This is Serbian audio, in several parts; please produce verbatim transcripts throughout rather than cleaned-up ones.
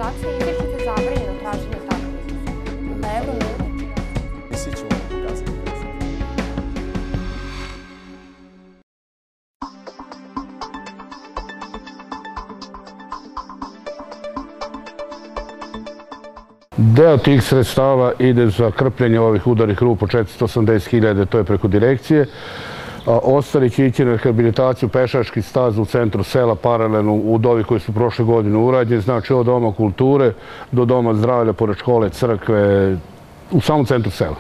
Dakle, izričite zabranjeno traženje takvih. Na euro ne. I svi ćemo vam pokazati. Deo tih sredstava ide za krpljenje ovih udarnih rupa, četiristo osamdeset hiljada, to je preko direkcije. Ostali će ići na rehabilitaciju pešačkih staza u centru sela, paralelno od ovih koji su prošle godine urađeni, znači od Doma kulture do Doma zdravlja, pored škole, crkve, u samom centru sela.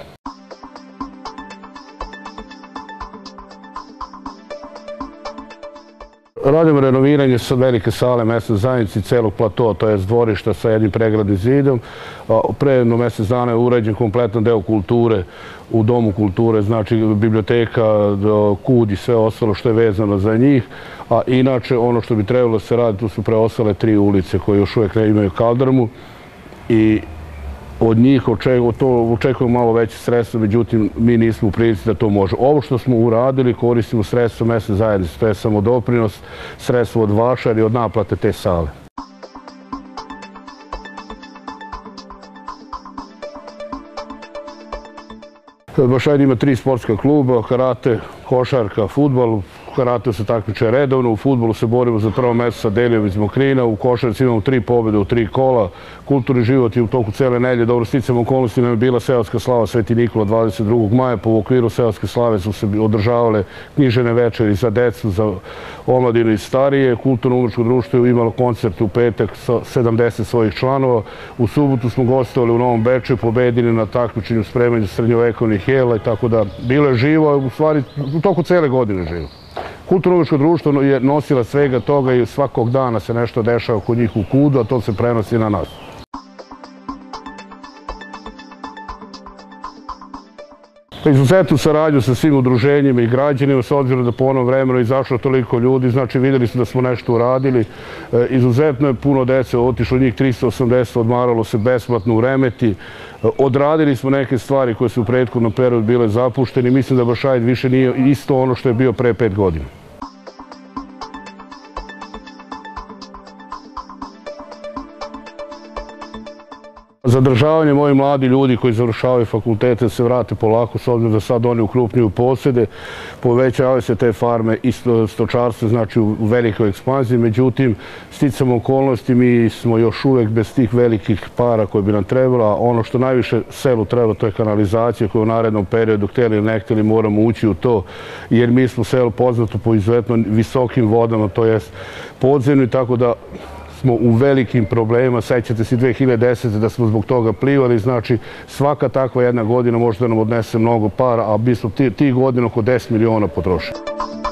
Radimo renoviranje sa velike sale mesne zajednice i celog platoa, to je dvorišta sa jednim pregradnim zidom. Pre jedno mesec dana je urađen kompletan deo kulture u Domu kulture, znači biblioteka, kud i sve ostalo što je vezano za njih. A inače, ono što bi trebalo se raditi, tu su preostale tri ulice koje još uvijek ne imaju kaldrmu i od njih očekujemo malo veće sredstva, međutim, mi nismo u prilici da to može. Ovo što smo uradili, koristimo sredstvo mesne zajednice, to je samo doprinos, sredstvo od vašara i od naplate te sale. Bašajn ima tri sportska kluba, karate, košarka, fudbal. U karate se takmiče redovno, u fudbalu se borimo za prvo mesto sa Delijom iz Mokrina, u košarci imamo tri pobjede u tri kola, kulturni život je u toku cele nedelje, dobro sticam okolnosti nam je bila seoska slava Sveti Nikola dvadeset drugog maja, po okviru seoske slave su se održavale književne večeri za decu, za omladinu i starije, kulturno-umetničko društvo je imalo koncert u petak sa sedamdeset svojih članova, u subotu smo gostovali u Novom Bečeju, pobedili na takmičenju spremanju srednjovekovnih jela i tako da bilo je živo, u stvari u toku cele godine živo. Kulturno-umetničko društvo je nosila svega toga i svakog dana se nešto dešava kod njih u kudu, a to se prenosi na nas. Izuzetnu saradnju sa svim udruženjima i građanima, s obzirom da po onom vremenu izašlo toliko ljudi, znači videli smo da smo nešto uradili. Izuzetno je puno dece otišlo, njih tristo osamdeset odmaralo se besplatno u Remeti. Odradili smo neke stvari koje su u prethodnom periodu bile zapuštene i mislim da Bašajn više nije isto ono što je bio pre pet godina. Zadržavanjem ovih mladi ljudi koji završavaju fakultete se vrate polako, s obzirom da sad oni ukrupnjuju posede, povećavaju se te farme i stočarstvo, znači u velikoj ekspanziji, međutim, sticam okolnosti, mi smo još uvek bez tih velikih para koje bi nam trebalo, a ono što najviše selu treba, to je kanalizacija koju u narednom periodu, hteli ili ne hteli, moramo ući u to, jer mi smo selo poznato po izuzetno visokim vodama, to jest podzemno, tako da smo u velikim problemima, sećate se dve hiljade desete da smo zbog toga plivali, znači svaka takva jedna godina može da nam odnese mnogo para, a mi smo ti godina oko deset miliona potrošili.